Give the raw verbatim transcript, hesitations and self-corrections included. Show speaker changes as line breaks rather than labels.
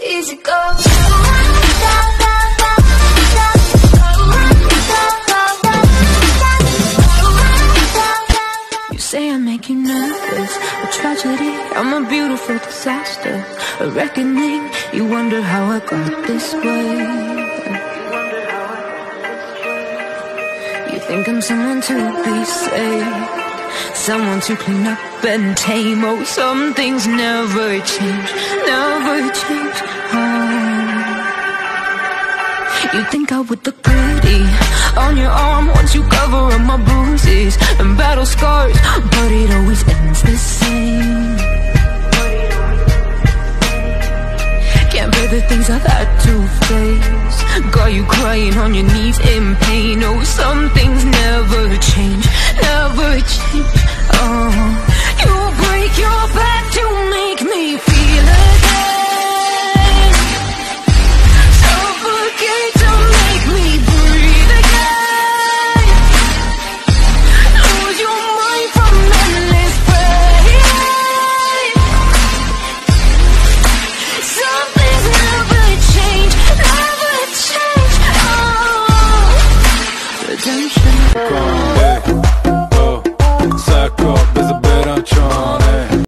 easy go. You say I make you nervous, a tragedy, I'm a beautiful disaster, a reckoning. You wonder how I got this way. You think I'm someone to be saved, someone to clean up and tame. Oh, some things never change, never change. Oh. You think I would look pretty on your arm once you cover up my bruises and battle scars, but it always ends the same. Can't bear the things I've had to face, got you crying on your knees in pain. Oh, some things never change, never change. Oh, you break your back to make me feel again, suffocate to make me breathe again, lose your mind from endless pain. Some things never change, never change. Oh, redemption.